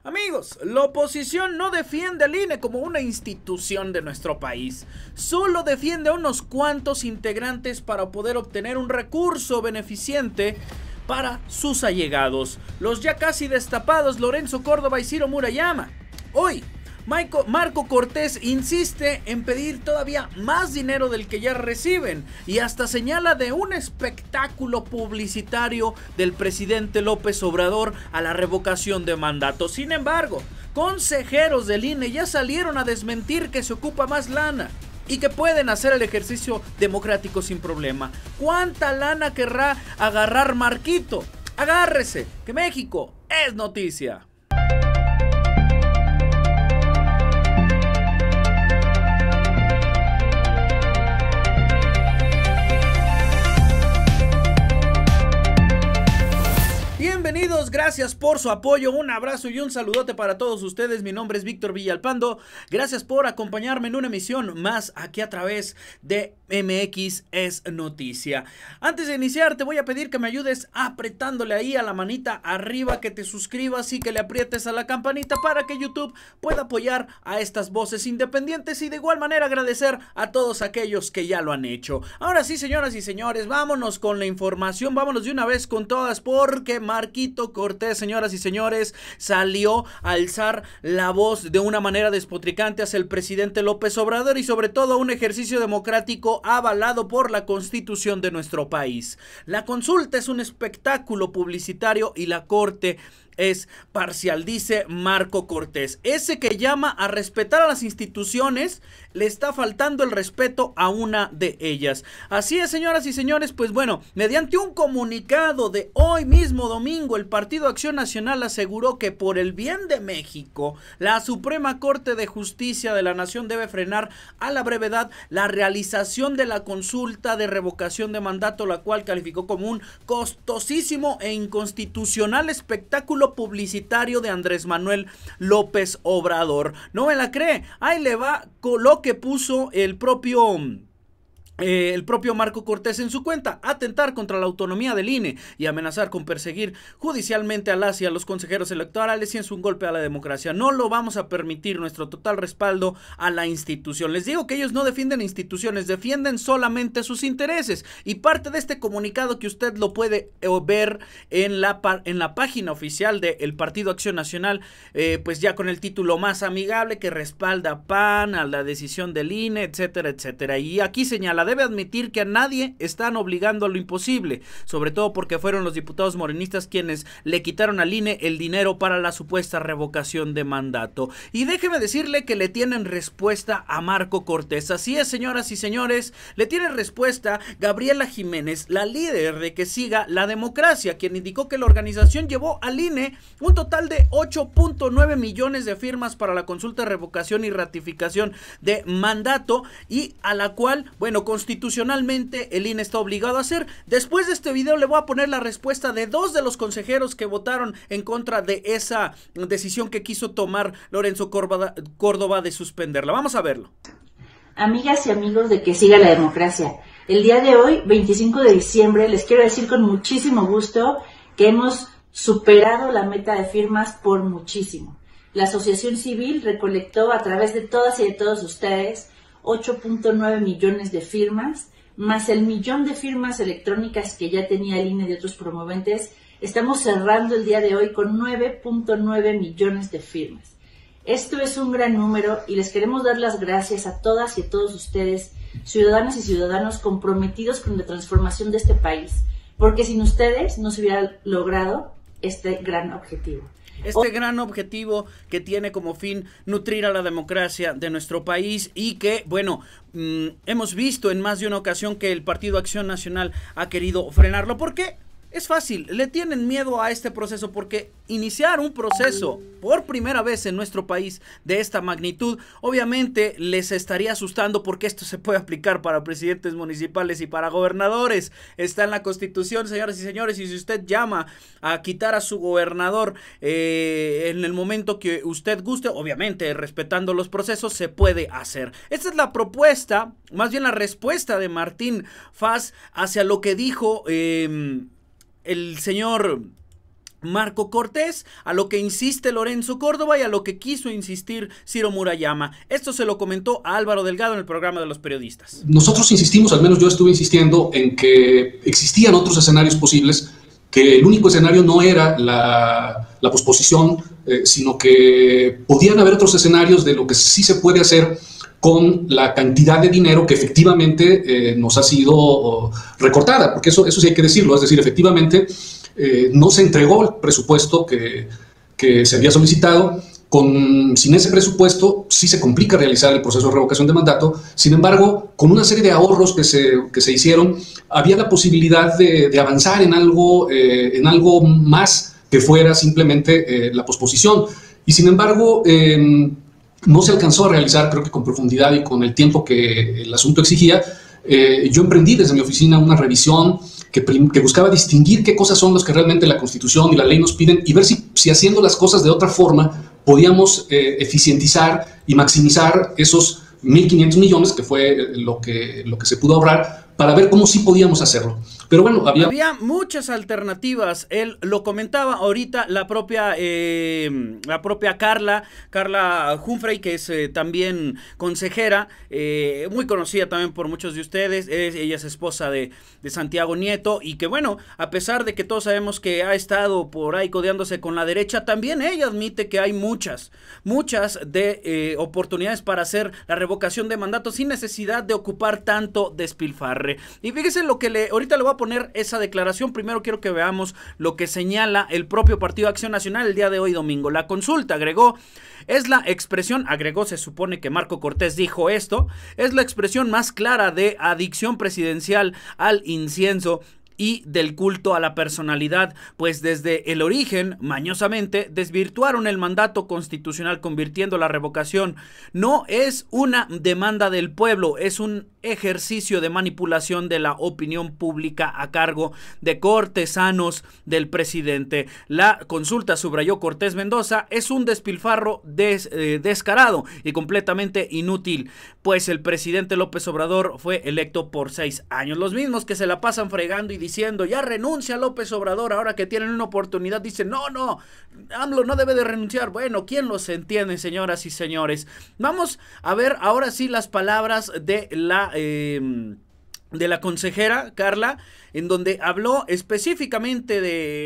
Amigos, la oposición no defiende al INE como una institución de nuestro país, solo defiende a unos cuantos integrantes para poder obtener un recurso beneficiente para sus allegados, los ya casi destapados Lorenzo Córdoba y Ciro Murayama. Hoy, Marco Cortés insiste en pedir todavía más dinero del que ya reciben y hasta señala de un espectáculo publicitario del presidente López Obrador a la revocación de mandato. Sin embargo, consejeros del INE ya salieron a desmentir que se ocupa más lana y que pueden hacer el ejercicio democrático sin problema. ¿Cuánta lana querrá agarrar Marquito? Agárrese, que México es noticia. Bienvenidos, gracias por su apoyo, un abrazo y un saludote para todos ustedes. Mi nombre es Víctor Villalpando, gracias por acompañarme en una emisión más aquí a través de MX es Noticia. Antes de iniciar te voy a pedir que me ayudes apretándole ahí a la manita arriba, que te suscribas y que le aprietes a la campanita para que YouTube pueda apoyar a estas voces independientes y de igual manera agradecer a todos aquellos que ya lo han hecho. Ahora sí, señoras y señores, vámonos con la información, vámonos de una vez con todas porque Marquito Cortés, señoras y señores, salió a alzar la voz de una manera despotricante hacia el presidente López Obrador y sobre todo un ejercicio democrático avalado por la Constitución de nuestro país. La consulta es un espectáculo publicitario y la Corte es parcial, dice Marco Cortés. Ese que llama a respetar a las instituciones le está faltando el respeto a una de ellas. Así es, señoras y señores, pues bueno, mediante un comunicado de hoy mismo domingo, el Partido Acción Nacional aseguró que por el bien de México, la Suprema Corte de Justicia de la Nación debe frenar a la brevedad la realización de la consulta de revocación de mandato, la cual calificó como un costosísimo e inconstitucional espectáculo publicitario de Andrés Manuel López Obrador. ¿No me la cree? Ahí le va con lo que puso el propio Marco Cortés en su cuenta: atentar contra la autonomía del INE y amenazar con perseguir judicialmente a las y a los consejeros electorales y es un golpe a la democracia. No lo vamos a permitir, nuestro total respaldo a la institución. Les digo que ellos no defienden instituciones, defienden solamente sus intereses y parte de este comunicado que usted lo puede ver en la página oficial del Partido Acción Nacional, pues ya con el título más amigable, que respalda PAN, a la decisión del INE, etcétera, etcétera. Y aquí señala: debe admitir que a nadie están obligando a lo imposible, sobre todo porque fueron los diputados morenistas quienes le quitaron al INE el dinero para la supuesta revocación de mandato. Y déjeme decirle que le tienen respuesta a Marco Cortés. Así es, señoras y señores, le tiene respuesta Gabriela Jiménez, la líder de Que Siga la Democracia, quien indicó que la organización llevó al INE un total de 8.9 millones de firmas para la consulta de revocación y ratificación de mandato y a la cual, bueno, constitucionalmente el INE está obligado a hacer. Después de este video le voy a poner la respuesta de dos de los consejeros que votaron en contra de esa decisión que quiso tomar Lorenzo Córdoba de suspenderla. Vamos a verlo. Amigas y amigos de Que Siga la Democracia, el día de hoy, 25 de diciembre, les quiero decir con muchísimo gusto que hemos superado la meta de firmas por muchísimo. La asociación civil recolectó a través de todas y de todos ustedes 8.9 millones de firmas, más el millón de firmas electrónicas que ya tenía el INE de otros promoventes. Estamos cerrando el día de hoy con 9.9 millones de firmas. Esto es un gran número y les queremos dar las gracias a todas y a todos ustedes, ciudadanas y ciudadanos comprometidos con la transformación de este país, porque sin ustedes no se hubiera logrado este gran objetivo. Este gran objetivo que tiene como fin nutrir a la democracia de nuestro país y que, bueno, hemos visto en más de una ocasión que el Partido Acción Nacional ha querido frenarlo. ¿Por qué? Es fácil, le tienen miedo a este proceso porque iniciar un proceso por primera vez en nuestro país de esta magnitud, obviamente les estaría asustando porque esto se puede aplicar para presidentes municipales y para gobernadores. Está en la Constitución, señoras y señores, y si usted llama a quitar a su gobernador en el momento que usted guste, obviamente respetando los procesos, se puede hacer. Esta es la propuesta, más bien la respuesta de Martín Faz hacia lo que dijo el señor Marco Cortés, a lo que insiste Lorenzo Córdoba y a lo que quiso insistir Ciro Murayama. Esto se lo comentó a Álvaro Delgado en el programa de los periodistas. Nosotros insistimos, al menos yo estuve insistiendo, en que existían otros escenarios posibles, que el único escenario no era la posposición, sino que podían haber otros escenarios de lo que sí se puede hacer con la cantidad de dinero que efectivamente nos ha sido recortada, porque eso sí hay que decirlo, es decir, efectivamente no se entregó el presupuesto que se había solicitado. Sin ese presupuesto sí se complica realizar el proceso de revocación de mandato. Sin embargo, con una serie de ahorros que se hicieron, había la posibilidad de avanzar en algo más que fuera simplemente la posposición. Y sin embargo, no se alcanzó a realizar, creo que con profundidad y con el tiempo que el asunto exigía. Yo emprendí desde mi oficina una revisión que buscaba distinguir qué cosas son las que realmente la Constitución y la ley nos piden y ver si haciendo las cosas de otra forma podíamos eficientizar y maximizar esos 1.500 millones, que fue lo que se pudo ahorrar, para ver cómo sí podíamos hacerlo. Pero bueno, había muchas alternativas. Él lo comentaba ahorita la propia Carla Humphrey, que es también consejera, muy conocida también por muchos de ustedes. Ella es esposa de Santiago Nieto, y que bueno, a pesar de que todos sabemos que ha estado por ahí codeándose con la derecha, también ella admite que hay muchas de oportunidades para hacer la revocación de mandato sin necesidad de ocupar tanto despilfarre. Y fíjese lo que ahorita le voy a poner esa declaración. Primero quiero que veamos lo que señala el propio Partido Acción Nacional el día de hoy domingo. La consulta, agregó, es la expresión, se supone que Marco Cortés dijo esto, es la expresión más clara de adicción presidencial al incienso y del culto a la personalidad, pues desde el origen, mañosamente, desvirtuaron el mandato constitucional, convirtiendo la revocación. No es una demanda del pueblo, es un ejercicio de manipulación de la opinión pública a cargo de cortesanos del presidente. La consulta, subrayó Cortés Mendoza, es un despilfarro descarado y completamente inútil, pues el presidente López Obrador fue electo por 6 años. Los mismos que se la pasan fregando y diciendo, ya renuncia López Obrador, ahora que tienen una oportunidad, dicen, no, AMLO no debe de renunciar. Bueno, ¿quién los entiende, señoras y señores? Vamos a ver ahora sí las palabras de la consejera Carla, en donde habló específicamente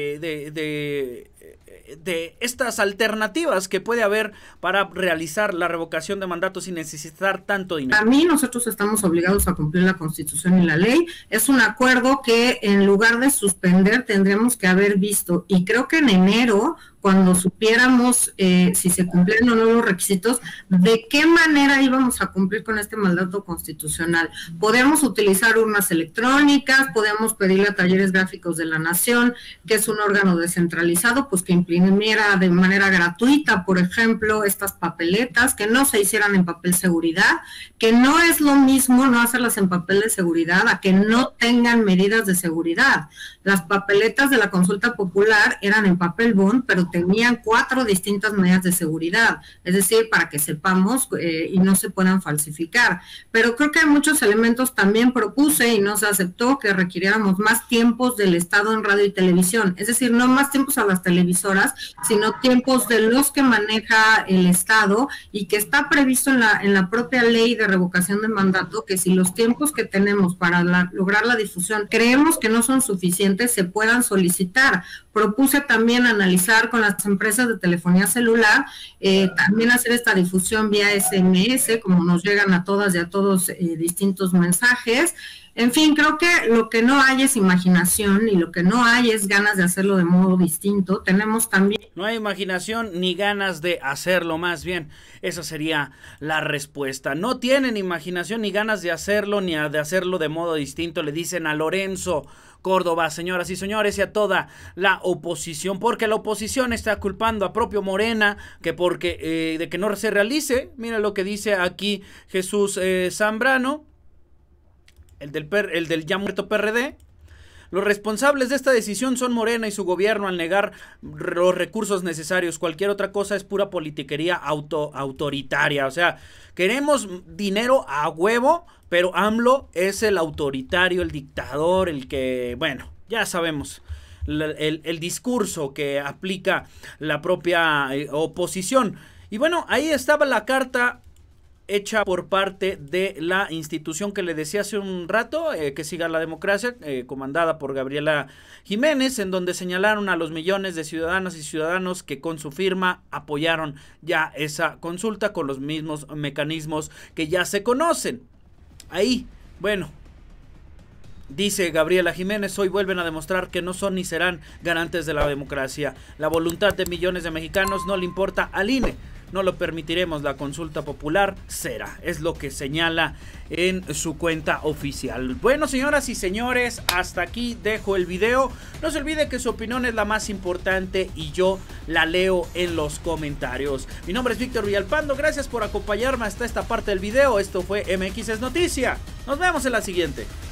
de estas alternativas que puede haber para realizar la revocación de mandato sin necesitar tanto dinero. A mí, nosotros estamos obligados a cumplir la Constitución y la ley. Es un acuerdo que en lugar de suspender tendríamos que haber visto, y creo que en enero, cuando supiéramos si se cumplían o no los requisitos, de qué manera íbamos a cumplir con este mandato constitucional. Podemos utilizar urnas electrónicas, podemos pedirle a Talleres Gráficos de la Nación, que es un órgano descentralizado, pues que imprimiera de manera gratuita, por ejemplo, estas papeletas, que no se hicieran en papel seguridad, que no es lo mismo no hacerlas en papel de seguridad a que no tengan medidas de seguridad. Las papeletas de la consulta popular eran en papel bond, pero tenían 4 distintas medidas de seguridad, es decir, para que sepamos y no se puedan falsificar. Pero creo que hay muchos elementos. También propuse y no se aceptó que requiriéramos más tiempos del Estado en radio y televisión, es decir, no más tiempos a las televisoras, sino tiempos de los que maneja el Estado, y que está previsto en la propia ley de revocación de mandato, que si los tiempos que tenemos para lograr la difusión creemos que no son suficientes, se puedan solicitar. Propuse también analizar con las empresas de telefonía celular, también hacer esta difusión vía SMS, como nos llegan a todas y a todos distintos mensajes. En fin, creo que lo que no hay es imaginación y lo que no hay es ganas de hacerlo de modo distinto. Tenemos también... No hay imaginación ni ganas de hacerlo, más bien. Esa sería la respuesta. No tienen imaginación ni ganas de hacerlo, ni de hacerlo de modo distinto, le dicen a Lorenzo Córdoba, señoras y señores, y a toda la oposición, porque la oposición está culpando a propio Morena que porque de que no se realice. Mira lo que dice aquí Jesús Zambrano, el del ya muerto PRD. Los responsables de esta decisión son Morena y su gobierno al negar los recursos necesarios. Cualquier otra cosa es pura politiquería autoritaria. O sea, queremos dinero a huevo, pero AMLO es el autoritario, el dictador, el que, bueno, ya sabemos el discurso que aplica la propia oposición. Y bueno, ahí estaba la carta hecha por parte de la institución que le decía hace un rato, que siga la democracia, comandada por Gabriela Jiménez, en donde señalaron a los millones de ciudadanas y ciudadanos que con su firma apoyaron ya esa consulta con los mismos mecanismos que ya se conocen. Ahí, bueno, dice Gabriela Jiménez, hoy vuelven a demostrar que no son ni serán garantes de la democracia. La voluntad de millones de mexicanos no le importa al INE. No lo permitiremos, la consulta popular será, es lo que señala en su cuenta oficial. Bueno, señoras y señores, hasta aquí dejo el video. No se olvide que su opinión es la más importante y yo la leo en los comentarios. Mi nombre es Víctor Villalpando, gracias por acompañarme hasta esta parte del video. Esto fue MX es Noticia. Nos vemos en la siguiente.